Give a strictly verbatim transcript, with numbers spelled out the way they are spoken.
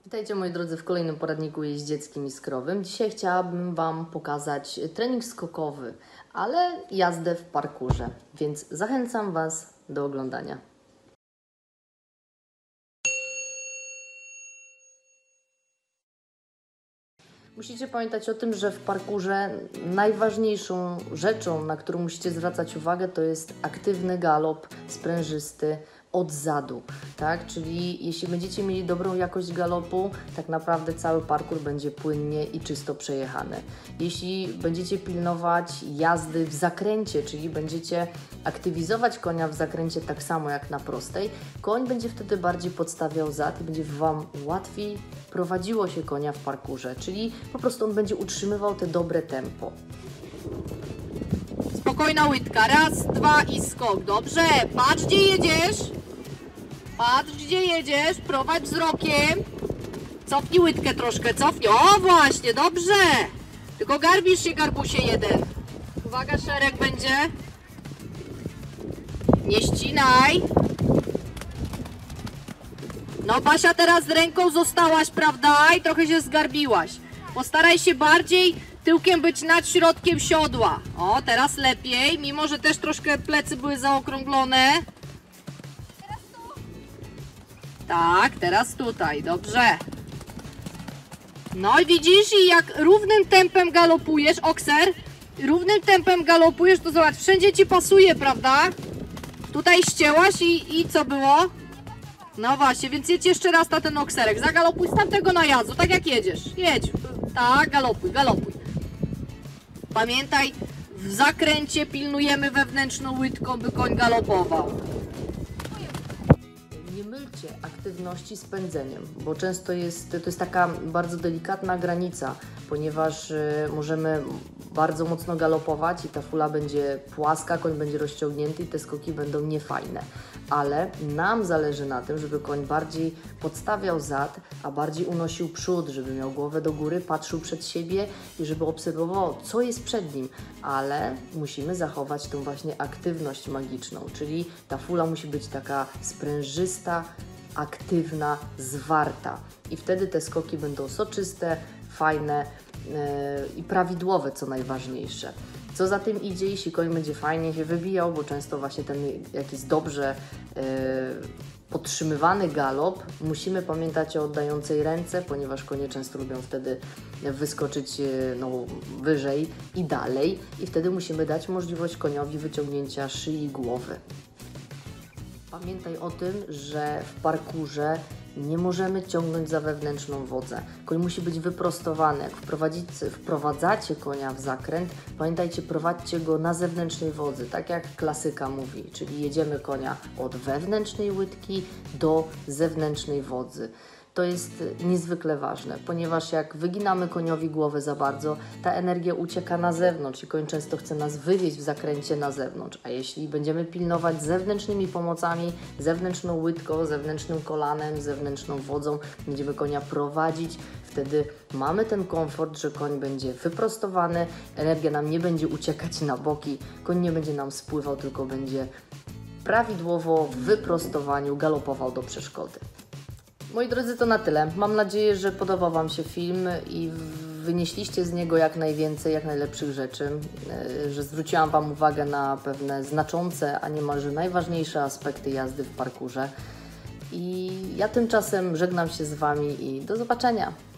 Witajcie moi drodzy w kolejnym poradniku jeździeckim i skrowym. Dzisiaj chciałabym Wam pokazać trening skokowy, ale jazdę w parkurze, więc zachęcam Was do oglądania. Musicie pamiętać o tym, że w parkurze najważniejszą rzeczą, na którą musicie zwracać uwagę, to jest aktywny galop sprężysty od zadu, tak? Czyli jeśli będziecie mieli dobrą jakość galopu, tak naprawdę cały parkur będzie płynnie i czysto przejechany. Jeśli będziecie pilnować jazdy w zakręcie, czyli będziecie aktywizować konia w zakręcie tak samo jak na prostej, koń będzie wtedy bardziej podstawiał zad i będzie Wam łatwiej prowadziło się konia w parkurze, czyli po prostu on będzie utrzymywał te dobre tempo. Spokojna łydka, raz, dwa i skok, dobrze, patrz gdzie jedziesz, patrz gdzie jedziesz, prowadź wzrokiem, cofnij łydkę troszkę, cofnij, o właśnie, dobrze, tylko garbisz się garbusie jeden, uwaga, szereg będzie, nie ścinaj, no Basia teraz z ręką zostałaś, prawda, i trochę się zgarbiłaś, postaraj się bardziej tyłkiem być nad środkiem siodła. O, teraz lepiej, mimo że też troszkę plecy były zaokrąglone. Teraz tu. Tak, teraz tutaj, dobrze. No i widzisz, i jak równym tempem galopujesz, okser, równym tempem galopujesz, to zobacz, wszędzie Ci pasuje, prawda? Tutaj ścięłaś i, i co było? No właśnie, więc jedź jeszcze raz na ten okserek, zagalopuj z tamtego najazdu, tak jak jedziesz, jedź. Tak, galopuj, galopuj. Pamiętaj, w zakręcie pilnujemy wewnętrzną łydką, by koń galopował. Nie mylcie aktywności z pędzeniem, bo często jest, to jest taka bardzo delikatna granica, ponieważ y, możemy bardzo mocno galopować i ta fula będzie płaska, koń będzie rozciągnięty i te skoki będą niefajne. Ale nam zależy na tym, żeby koń bardziej podstawiał zad, a bardziej unosił przód, żeby miał głowę do góry, patrzył przed siebie i żeby obserwował, co jest przed nim. Ale musimy zachować tą właśnie aktywność magiczną, czyli ta fula musi być taka sprężysta, aktywna, zwarta. I wtedy te skoki będą soczyste, fajne yy, i prawidłowe, co najważniejsze. Co za tym idzie, jeśli koń będzie fajnie się wybijał, bo często właśnie ten jakiś dobrze yy, podtrzymywany galop, musimy pamiętać o oddającej ręce, ponieważ konie często lubią wtedy wyskoczyć yy, no, wyżej i dalej i wtedy musimy dać możliwość koniowi wyciągnięcia szyi i głowy. Pamiętaj o tym, że w parkurze nie możemy ciągnąć za wewnętrzną wodzę. Koń musi być wyprostowany. Jak wprowadzacie konia w zakręt, pamiętajcie, prowadźcie go na zewnętrznej wodzy, tak jak klasyka mówi, czyli jedziemy konia od wewnętrznej łydki do zewnętrznej wodzy. To jest niezwykle ważne, ponieważ jak wyginamy koniowi głowę za bardzo, ta energia ucieka na zewnątrz i koń często chce nas wywieźć w zakręcie na zewnątrz. A jeśli będziemy pilnować zewnętrznymi pomocami, zewnętrzną łydką, zewnętrznym kolanem, zewnętrzną wodzą, będziemy konia prowadzić, wtedy mamy ten komfort, że koń będzie wyprostowany, energia nam nie będzie uciekać na boki, koń nie będzie nam spływał, tylko będzie prawidłowo w wyprostowaniu galopował do przeszkody. Moi drodzy, to na tyle. Mam nadzieję, że podobał Wam się film i wynieśliście z niego jak najwięcej, jak najlepszych rzeczy, że zwróciłam Wam uwagę na pewne znaczące, a niemalże najważniejsze aspekty jazdy w parkurze. I ja tymczasem żegnam się z Wami i do zobaczenia.